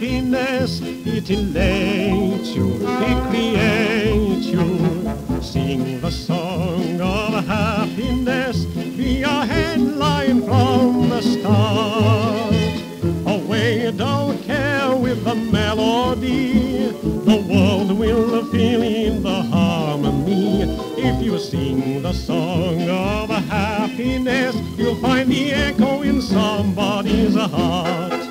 happiness, it elates you, it creates you. Sing the song of happiness, be a headline from the start. Away, don't care with the melody, the world will feel in the harmony. If you sing the song of happiness, you'll find the echo in somebody's heart.